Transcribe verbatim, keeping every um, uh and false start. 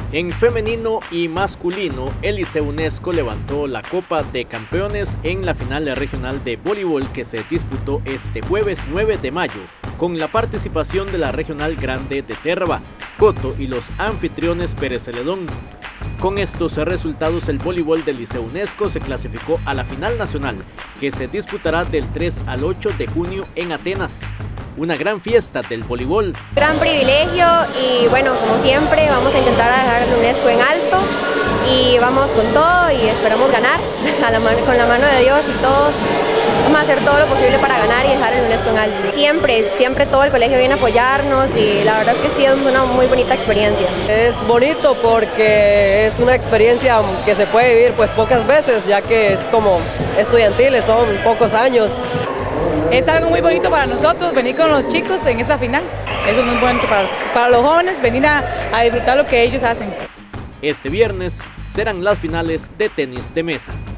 En femenino y masculino, el Liceo UNESCO levantó la Copa de Campeones en la final regional de voleibol que se disputó este jueves nueve de mayo, con la participación de la Regional Grande de Terva, Coto y los anfitriones Pérez Celedón. Con estos resultados, el voleibol del Liceo UNESCO se clasificó a la final nacional, que se disputará del tres al ocho de junio en Atenas. Una gran fiesta del voleibol. Gran privilegio y bueno, como siempre, vamos a intentar dejar el UNESCO en alto y vamos con todo y esperamos ganar a la mano, con la mano de Dios y todo. Vamos a hacer todo lo posible para ganar y dejar el UNESCO en alto. Siempre, siempre todo el colegio viene a apoyarnos y la verdad es que sí es una muy bonita experiencia. Es bonito porque es una experiencia que se puede vivir pues pocas veces, ya que es como estudiantiles, son pocos años. Es algo muy bonito para nosotros venir con los chicos en esa final. Eso es muy bonito para los, para los jóvenes, venir a, a disfrutar lo que ellos hacen. Este viernes serán las finales de tenis de mesa.